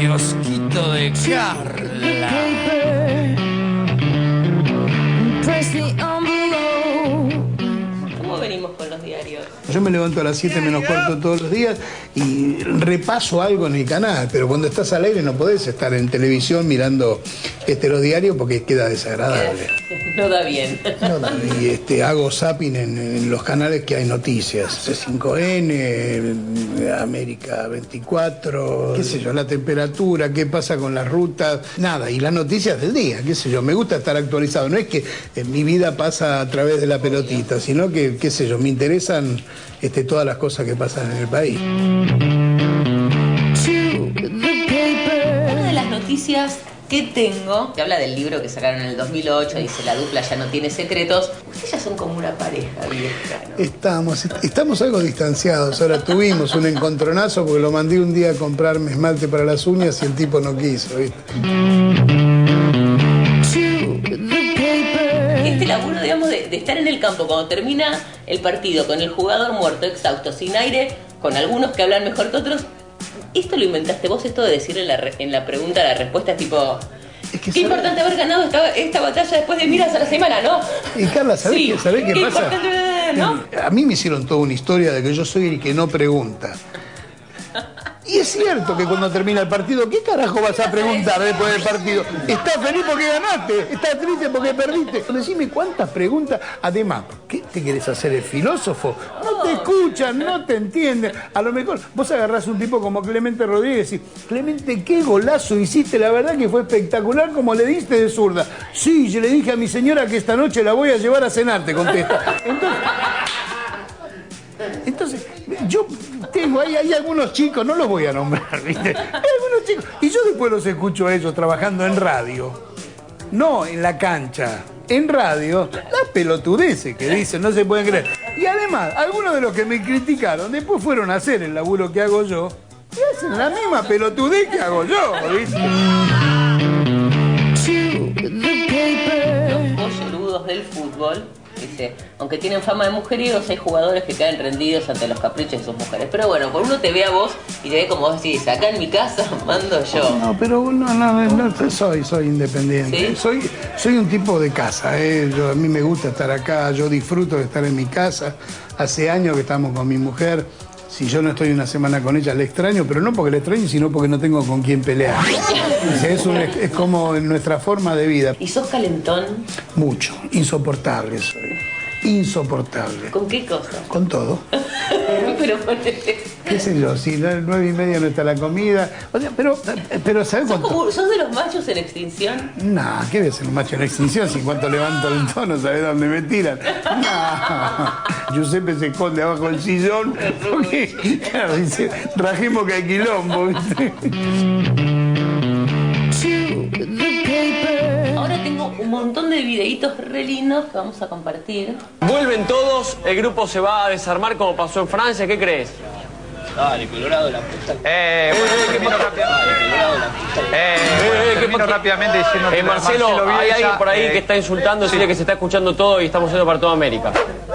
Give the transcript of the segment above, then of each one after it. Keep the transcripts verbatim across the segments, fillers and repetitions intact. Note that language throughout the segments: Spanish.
kiosquito de Carla. ¿Cómo venimos con los diarios? Yo me levanto a las siete menos cuarto todos los días y repaso algo en el canal, pero cuando estás al aire no podés estar en televisión mirando este, los diarios porque queda desagradable. No da bien. No da bien. Y este, hago zapping en, en los canales que hay noticias. C cinco N, América veinticuatro, qué sé yo, la temperatura, qué pasa con las rutas, nada. Y las noticias del día, qué sé yo. Me gusta estar actualizado. No es que eh, mi vida pasa a través de la pelotita, sino que, qué sé yo, me interesan este, todas las cosas que pasan en el país. Una de las noticias que tengo, que habla del libro que sacaron en el dos mil ocho, dice La dupla ya no tiene secretos. Ustedes ya son como una pareja vieja, ¿no? Estamos, estamos algo distanciados. Ahora tuvimos un encontronazo porque lo mandé un día a comprarme esmalte para las uñas y el tipo no quiso, ¿viste? Este laburo, digamos, de, de estar en el campo cuando termina el partido con el jugador muerto, exhausto, sin aire, con algunos que hablan mejor que otros. ¿Esto lo inventaste vos, esto de decir en la, re, en la pregunta la respuesta es tipo... Es que qué sabe... importante haber ganado esta, esta batalla después de miras a la semana, ¿no? Y Carla, ¿sabés sí. qué, ¿sabés qué, qué pasa? Importante, ¿no? A mí me hicieron toda una historia de que yo soy el que no pregunta. Y es cierto que cuando termina el partido, ¿qué carajo vas a preguntar después del partido? ¿Estás feliz porque ganaste? ¿Estás triste porque perdiste? Decime cuántas preguntas. Además, ¿qué te querés hacer el filósofo? No te escuchan, no te entienden. A lo mejor vos agarrás un tipo como Clemente Rodríguez y decís, Clemente, qué golazo hiciste, la verdad que fue espectacular como le diste de zurda. Sí, yo le dije a mi señora que esta noche la voy a llevar a cenar, te contesta. Entonces... Entonces, yo tengo ahí, hay algunos chicos, no los voy a nombrar, ¿viste? Hay algunos chicos, y yo después los escucho a ellos trabajando en radio, no en la cancha, en radio, las pelotudeces que dicen, no se pueden creer. Y además, algunos de los que me criticaron, después fueron a hacer el laburo que hago yo, y hacen la misma pelotudez que hago yo, ¿viste? Los pollerudos del fútbol. Dice, aunque tienen fama de mujeriegos, hay jugadores que caen rendidos ante los caprichos de sus mujeres. Pero bueno, por uno te ve a vos y te ve como vos decís, acá en mi casa mando yo. No, pero no, no, no soy, soy independiente. ¿Sí? Soy, soy un tipo de casa, ¿eh? Yo, a mí me gusta estar acá, yo disfruto de estar en mi casa. Hace años que estamos con mi mujer. Si yo no estoy una semana con ella, le extraño, pero no porque le extraño, sino porque no tengo con quién pelear. Es, un, es como nuestra forma de vida. ¿Y sos calentón? Mucho, insoportable soy. Insoportable. ¿Con qué cosas? Con todo. Pero ponete... ¿Qué sé yo? Si a las nueve y media no está la comida. O sea, pero, pero ¿sabes cuánto? Como, ¿Sos de los machos en extinción? No, ¿qué voy a ser un macho en extinción? Si en cuanto levanto el tono, ¿sabes dónde me tiran? No. Giuseppe se esconde abajo del sillón. Porque, claro, dice, rajemos que hay quilombo, ¿viste? Ahora tengo un montón de videitos re lindos que vamos a compartir. Vuelven todos, el grupo se va a desarmar como pasó en Francia, ¿qué crees? Dale, Colorado, la puta. Eh, bueno, eh, termino rápidamente. Colorado, la puta. Eh, eh, termino rápidamente diciendo eh, que Marcelo, Marcelo hay Bielsa, alguien por ahí eh, que está insultando, decirle sí. Que se está escuchando todo y estamos yendo para toda América.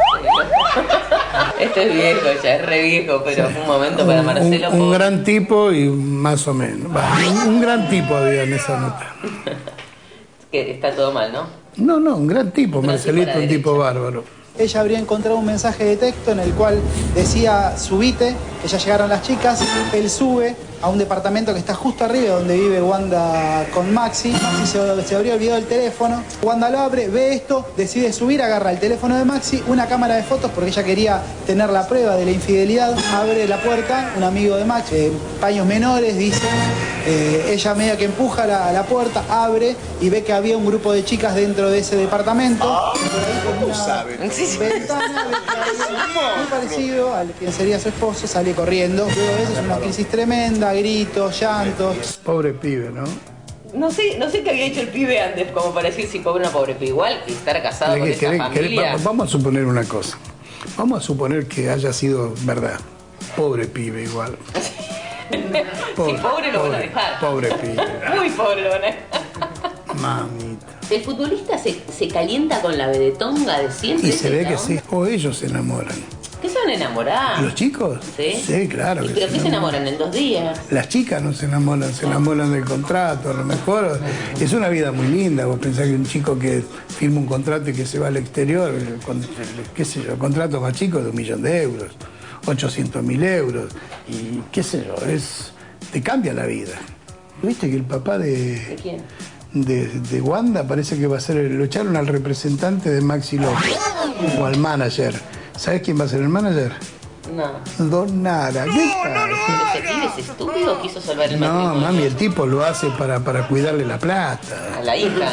Este es viejo, ya es re viejo, pero fue un momento para Marcelo. Un, un gran tipo y más o menos. Un, un gran tipo había en esa nota. Que está todo mal, ¿no? No, no, un gran tipo, un Marcelito, un tipo bárbaro. Ella habría encontrado un mensaje de texto en el cual decía, subite, que ya llegaron las chicas. Él sube a un departamento que está justo arriba donde vive Wanda con Maxi. Maxi se, se habría olvidado el teléfono. Wanda lo abre, ve esto, decide subir, agarra el teléfono de Maxi, una cámara de fotos porque ella quería tener la prueba de la infidelidad. Abre la puerta, un amigo de Maxi, eh, paños menores, dice. Eh, ella media que empuja la, la puerta, abre y ve que había un grupo de chicas dentro de ese departamento. Ah, ¿cómo sabe? Ventana, muy parecido al quien sería su esposo, sale corriendo. Luego de eso es una crisis tremenda, gritos, llantos. Pobre pibe, ¿no? No sé, no sé qué había hecho el pibe antes, como para decir si pobre o no pobre, pero igual estar casado con esa familia. Vamos a suponer una cosa. Vamos a suponer que haya sido verdad. Pobre pibe igual. Pobre, si pobre lo van a dejar. Pobre pibe. Muy pobre lo van a dejar. Mamita. ¿El futbolista se, se calienta con la vedetonga de siempre? Y se ve que sí. O ellos se enamoran. ¿Qué sabe empiezan a enamorar. ¿Los chicos? Sí. Sí, claro. ¿Y que pero qué se enamoran en dos días? Las chicas no se enamoran, se enamoran del contrato, a lo mejor. Es una vida muy linda. Vos pensás que un chico que firma un contrato y que se va al exterior, con, qué sé yo, el contrato más chico de un millón de euros, ochocientos mil euros, y qué sé yo, es, te cambia la vida. ¿Viste que el papá de... ¿De quién? De, de Wanda parece que va a ser, el, lo echaron al representante de Maxi López, o al manager. ¿Sabes quién va a ser el manager? No. Don Nara. ¿Qué pasa? ¿Ese pibe es estúpido o quiso salvar el No, matrimonio? mami, el tipo lo hace para, para cuidarle la plata. A la hija.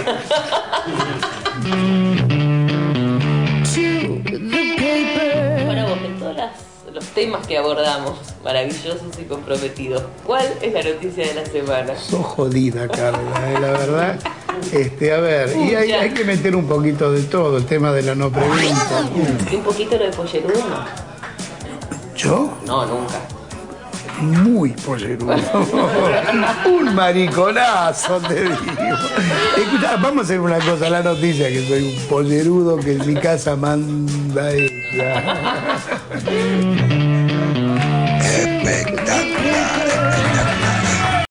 Para vos, de todos las- los temas que abordamos, maravillosos y comprometidos, ¿cuál es la noticia de la semana? Sos jodida, Carla, eh, la verdad. Este, a ver, y hay, hay que meter un poquito de todo, el tema de la no pregunta. ¿Y un poquito lo de pollerudo? No, ¿Yo? no nunca. Muy pollerudo. Un mariconazo, te digo. Escucha, vamos a hacer una cosa, la noticia, que soy un pollerudo que en mi casa manda ella.